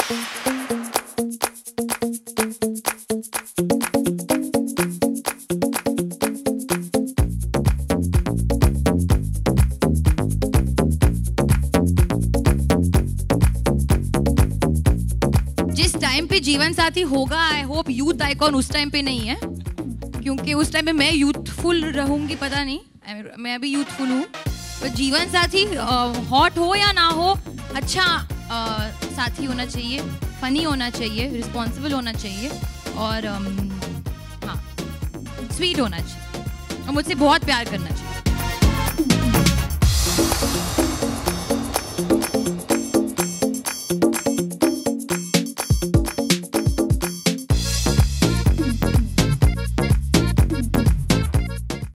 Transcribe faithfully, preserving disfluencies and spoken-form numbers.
जिस टाइम पे जीवन साथी होगा, आई होप यूथ आइकॉन उस टाइम पे नहीं है, क्योंकि उस टाइम पे मैं यूथफुल रहूंगी पता नहीं, मैं अभी यूथफुल हूँ। तो जीवन साथी हॉट हो या ना हो, अच्छा आ, साथी होना चाहिए, फनी होना चाहिए, रिस्पॉन्सिबल होना चाहिए और हाँ स्वीट होना चाहिए और मुझसे बहुत प्यार करना चाहिए।